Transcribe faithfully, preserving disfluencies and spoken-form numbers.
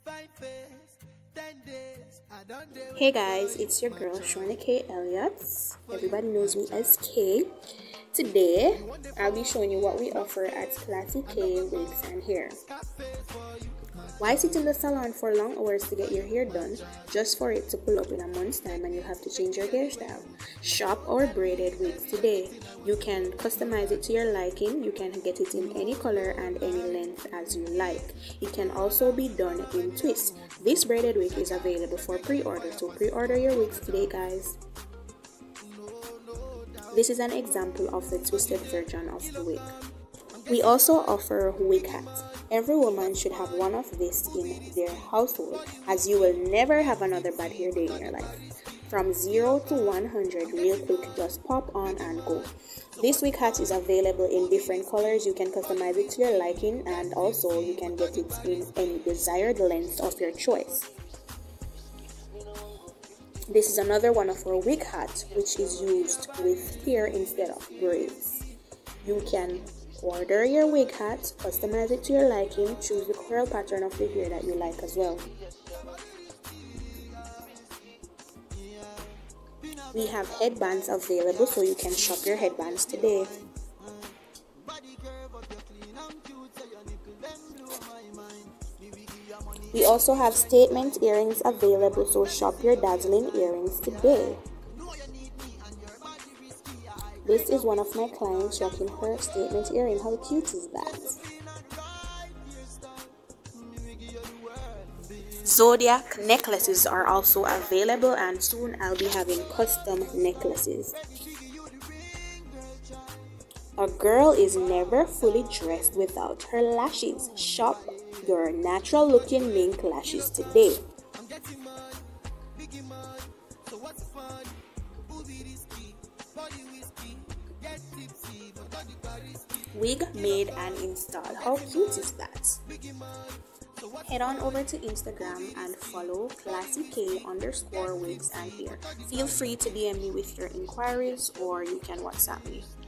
Hey guys, it's your girl Shorna K. Elliott. Everybody knows me as K. Today, I'll be showing you what we offer at Classy K Wigs and Hair. Why sit in the salon for long hours to get your hair done just for it to pull up in a month's time and you have to change your hairstyle? Shop our braided wigs today. You can customize it to your liking. You can get it in any color and any length as you like. It can also be done in twists. This braided wig is available for pre-order, so pre-order your wigs today, guys. This is an example of the twisted version of the wig. We also offer wig hats. Every woman should have one of this in their household, as you will never have another bad hair day in your life. From zero to one hundred real quick, just pop on and go. This wig hat is available in different colors. You can customize it to your liking, and also you can get it in any desired length of your choice. This is another one of our wig hats, which is used with hair instead of braids. You can order your wig hat, customize it to your liking, choose the curl pattern of the hair that you like as well. We have headbands available, so you can shop your headbands today. We also have statement earrings available, so shop your dazzling earrings today. This is one of my clients rocking her statement earring. How cute is that? Zodiac necklaces are also available, and soon I'll be having custom necklaces. A girl is never fully dressed without her lashes. Shop your natural looking mink lashes today. Wig made and installed. How cute is that? Head on over to Instagram and follow Classy K underscore wigs and hair. Feel free to D M me with your inquiries, or you can WhatsApp me.